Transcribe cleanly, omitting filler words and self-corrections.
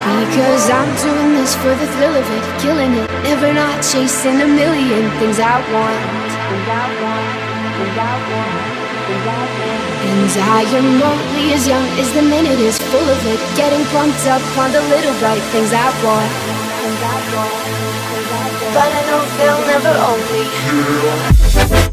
Because I'm doing this for the thrill of it, killing it, never not chasing a million things I want. And I am only as young as the minute is full of it, getting pumped up on the little bright things I want. But I know they'll never own me.